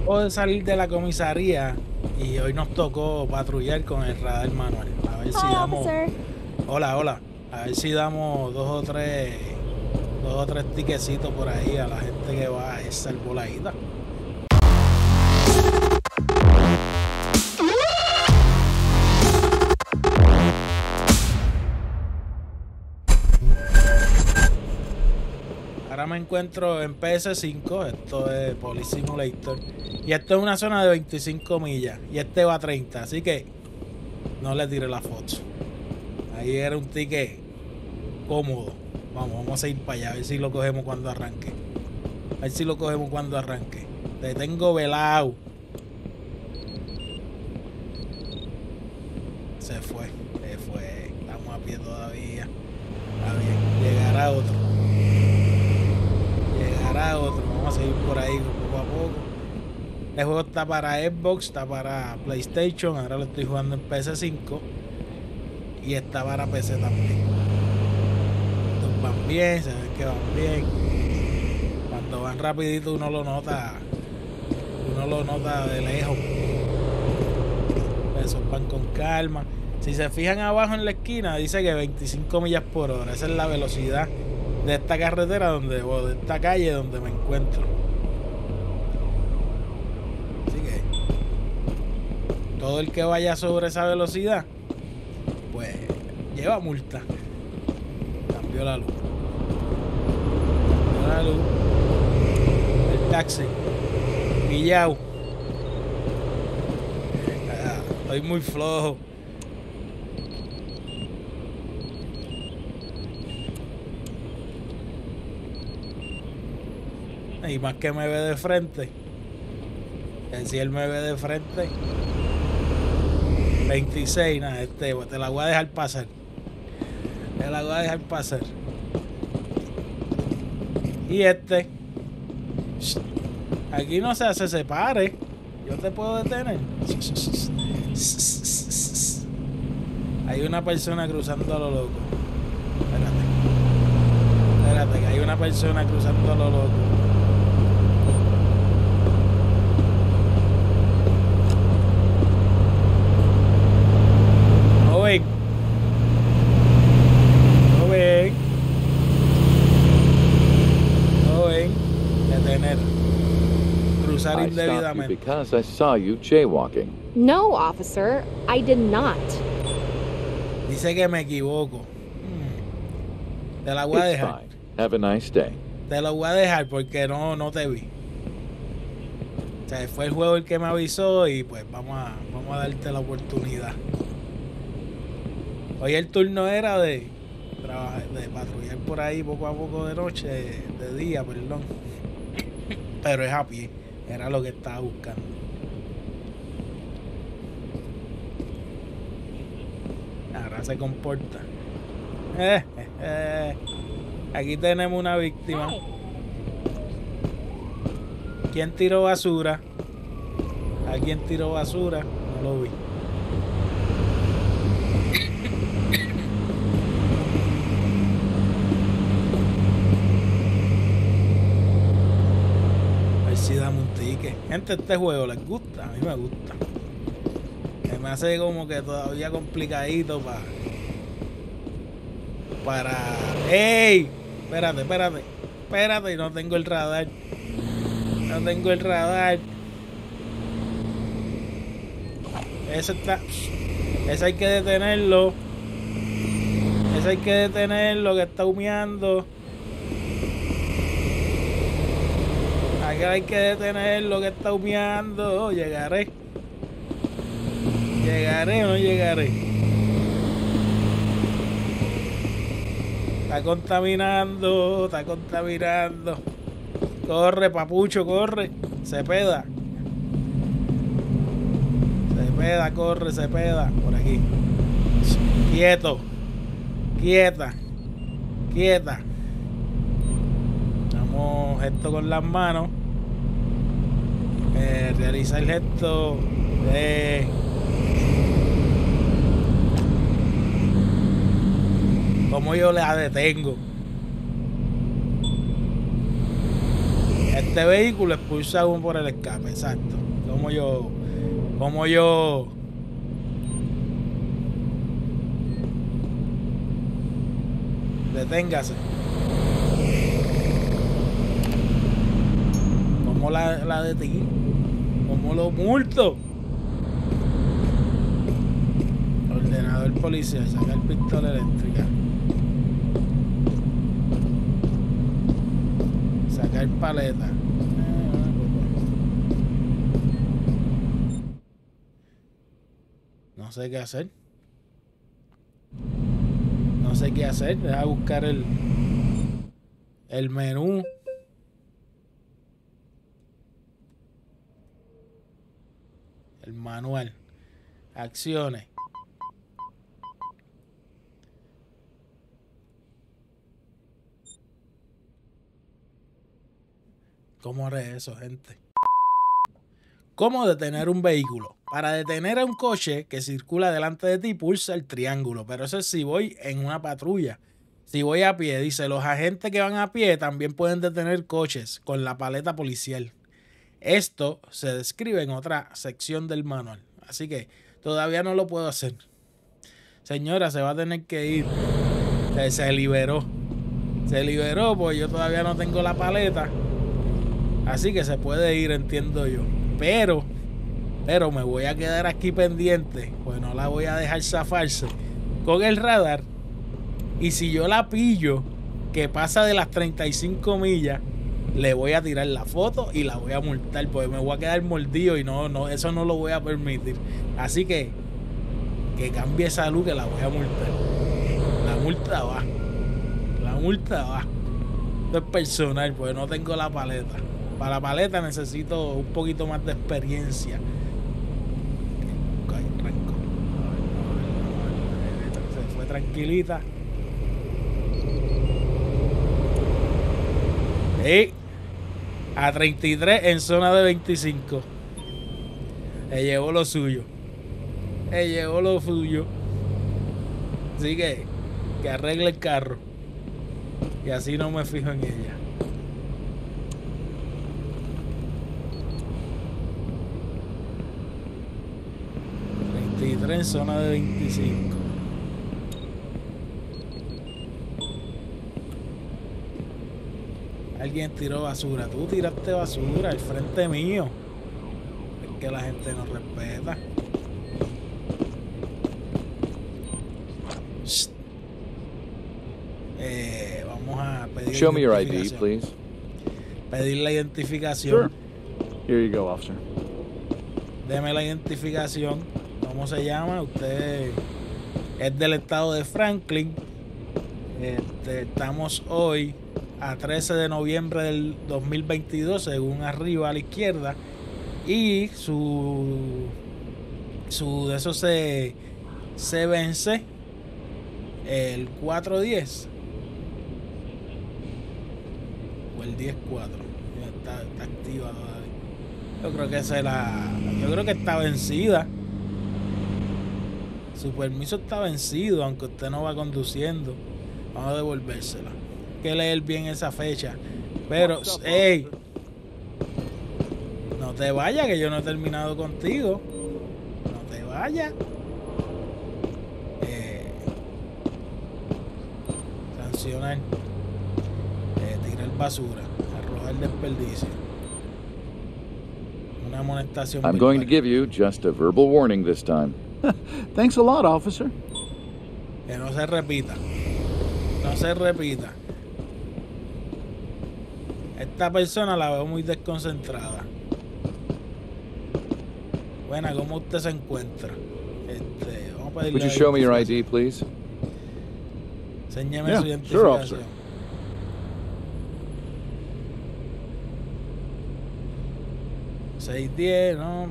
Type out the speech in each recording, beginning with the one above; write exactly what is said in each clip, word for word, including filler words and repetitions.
Acabo de salir de la comisaría y hoy nos tocó patrullar con el radar manual. A ver si Hi, damos... officer. Hola, hola. A ver si damos dos o tres... Dos o tres tiquecitos por ahí a la gente que va a esa voladita. Ahora me encuentro en P S cinco, esto es Police Simulator, y esto es una zona de veinticinco millas, y este va a treinta, así que no le tiré la foto. Ahí era un ticket cómodo. Vamos, vamos a ir para allá, a ver si lo cogemos cuando arranque. A ver si lo cogemos cuando arranque. Te tengo velado. Se fue, se fue. Estamos a pie todavía. Está bien, llegará otro. Llegará otro. Vamos a seguir por ahí poco a poco. El juego está para Xbox, está para PlayStation. Ahora lo estoy jugando en P S cinco. Y está para P C también. Estos van bien, se ven que van bien. Cuando van rapidito uno lo nota. Uno lo nota de lejos. Esos van con calma. Si se fijan abajo en la esquina, dice que veinticinco millas por hora. Esa es la velocidad de esta carretera donde, o de esta calle donde me encuentro. Así que todo el que vaya sobre esa velocidad, pues lleva multa. Cambió la luz. Cambió la luz. El taxi. Pillao. Ah, estoy muy flojo. Y más que me ve de frente. Que si él me ve de frente. veintiséis, nada, este, te la voy a dejar pasar. Te la voy a dejar pasar. Y este. Aquí no se hace separe. Yo te puedo detener. Hay una persona cruzando a lo loco. Espérate. Espérate, que hay una persona cruzando a lo loco. No ven. No ven. No ven. Detener. Cruzar indebidamente. Because I saw you jaywalking. No, officer, I did not. Dice que me equivoco. Hmm. Te la voy a It's dejar. fine. Have a nice day. Te la voy a dejar porque no, no te vi. O sea, fue el juego el que me avisó y pues vamos a, vamos a darte la oportunidad. Hoy el turno era de trabajar, de patrullar por ahí poco a poco de noche, de día, perdón. Pero es a pie. Era lo que estaba buscando. Ahora se comporta. Eh, eh, eh. Aquí tenemos una víctima. ¿Quién tiró basura? ¿A quién tiró basura? No lo vi. A ver si damos un ticket. Gente, este juego les gusta. A mí me gusta. Me hace como que todavía complicadito para... Para... ¡Ey! Espérate, espérate. Espérate, no tengo el radar. No tengo el radar. Ese está... Ese hay que detenerlo. Ese hay que detenerlo, que está humeando. Aquí hay que detenerlo, que está humeando. Llegaré. ¿Llegaré o no llegaré? Está contaminando, está contaminando. Corre, papucho, corre. Cepeda. Cepeda, corre, Cepeda. Por aquí. Quieto. Quieta. Quieta. Damos gesto con las manos. Eh, realiza el gesto. Eh. Como yo la detengo. Este vehículo expulsa uno por el escape, exacto. Como yo, como yo. Deténgase. ¿Cómo la, la detengo? ¿Cómo lo multo? Ordenador policial, sacar pistola eléctrica. Sacar paleta. No sé qué hacer. No sé qué hacer. Deja buscar el el menú. El manual. Acciones. ¿Cómo haré eso, gente? ¿Cómo detener un vehículo? Para detener a un coche que circula delante de ti, pulsa el triángulo. Pero eso es si voy en una patrulla. Si voy a pie, dice, los agentes que van a pie también pueden detener coches con la paleta policial. Esto se describe en otra sección del manual. Así que todavía no lo puedo hacer. Señora, se va a tener que ir. Se, se liberó. Se liberó porque yo todavía no tengo la paleta. Así que se puede ir, entiendo yo. Pero, pero me voy a quedar aquí pendiente. Pues no la voy a dejar zafarse con el radar. Y si yo la pillo, que pasa de las treinta y cinco millas, le voy a tirar la foto y la voy a multar. Porque me voy a quedar mordido y no, no, eso no lo voy a permitir. Así que, que cambie esa luz que la voy a multar. La multa va. La multa va. Esto es personal, porque no tengo la paleta. Para la paleta necesito un poquito más de experiencia. Se fue tranquilita. Y a treinta y tres en zona de veinticinco. Le llevó lo suyo. Le llevó lo suyo. Así que, que arregle el carro. Y así no me fijo en ella. En zona de veinticinco. Alguien tiró basura. Tú tiraste basura al frente mío. Es que la gente no respeta. Eh, vamos a pedir. Show me your I D, please. Pedir la identificación. Sure. Here you go, officer. Deme la identificación. ¿Cómo se llama? Usted es del estado de Franklin. Este, estamos hoy a trece de noviembre del dos mil veintidós, según arriba a la izquierda. Y su, su de eso se, se vence el cuatro diez. O el diez cuatro. Está, está activa todavía. Yo creo que esa la, yo creo que está vencida. Su permiso está vencido, aunque usted no va conduciendo. Vamos a devolvérsela. Hay que leer bien esa fecha. Pero, hey, no te vayas, que yo no he terminado contigo. No te vayas. Eh, sancionar. Eh, tirar basura. Arrojar desperdicio. Una amonestación. I'm going to give you just a verbal warning this time. Thanks a lot, officer. Que no se repita. No se repita. Esta persona la veo muy desconcentrada. Buena, ¿cómo usted se encuentra? Este, vamos a pedirle. Would you show me your I D, please? Enséñeme Yeah, su sure, identificación. officer. seis diez, no,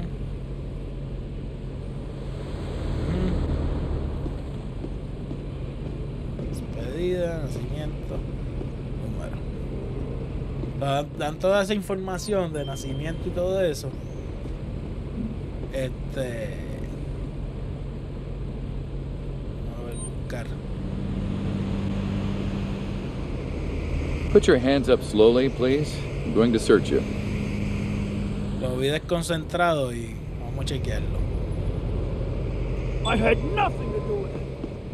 despedida, nacimiento, número. Dan, dan toda esa información de nacimiento y todo eso. Este. A ver, buscar. Put your hands up slowly, please. Going to search you. Lo vi desconcentrado y vamos a chequearlo. I had nothing to do with it.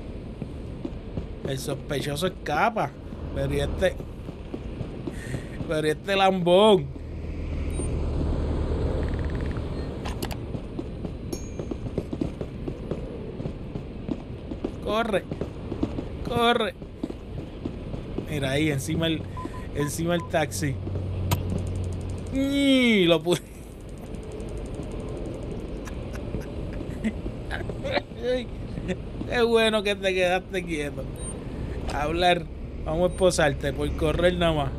El sospechoso escapa. Pero y este. Pero y este lambón. Corre. Corre. Mira ahí, encima el. Encima el taxi. Y lo pude. Qué bueno que te quedaste quieto. Hablar. Vamos a esposarte por correr nada más.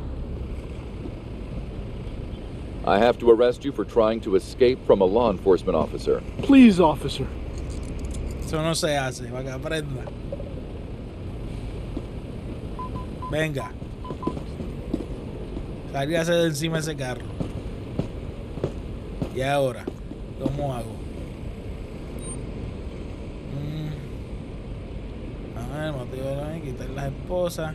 I have to arrest you for trying to escape from a law enforcement officer. Please, officer. Eso no se hace, para que aprenda. Venga. Salíase de encima de ese carro. Y ahora, ¿cómo hago? Mm. A ver, motivo de quitar las esposas.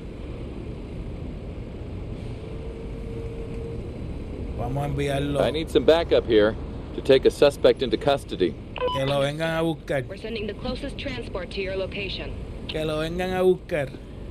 Vamos a enviarlo. I need some backup here to take a suspect into custody. Que lo vengan a buscar. We're sending the closest transport to your location. Que lo vengan a buscar.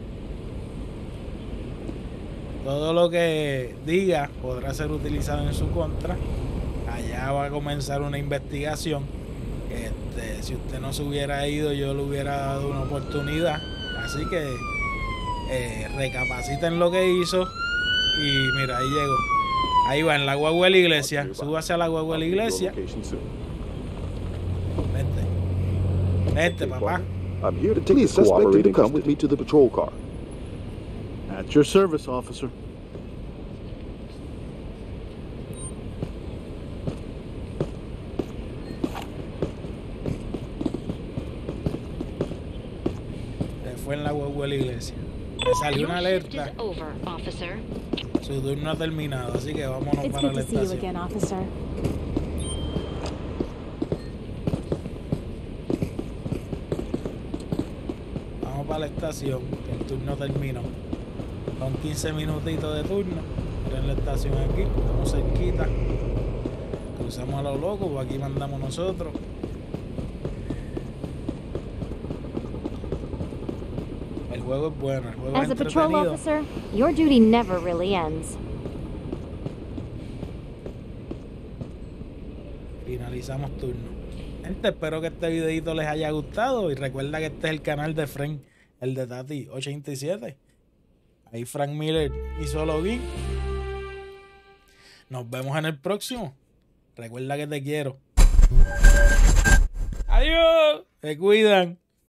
Todo lo que diga podrá ser utilizado en su contra. Allá va a comenzar una investigación. Este, si usted no se hubiera ido, yo le hubiera dado una oportunidad. Así que eh, recapaciten lo que hizo. Y mira, ahí llegó. Ahí va, en la guagua de la iglesia. Súbase a la guagua de la iglesia. Vente. Vente, papá. I'm here to take the suspect to come with me to the patrol car. At your service, officer. Se fue en la guagua de la iglesia. Le salió una Your shift alerta. is over, officer. Su turno ha terminado, así que vámonos It's para good la to see you estación. again, officer. Vamos para la estación, que el turno terminó. Son quince minutitos de turno. Miren la estación aquí, estamos cerquita. Cruzamos a lo loco, pues aquí mandamos nosotros. El juego es bueno, el juego es As a patrol entretenido. officer, your duty never really ends. Finalizamos turno. Gente, espero que este videito les haya gustado. Y recuerda que este es el canal de Frank, el de Tati ochenta y siete. Ahí Frank Miller hizo login. Nos vemos en el próximo. Recuerda que te quiero. Adiós. Se cuidan.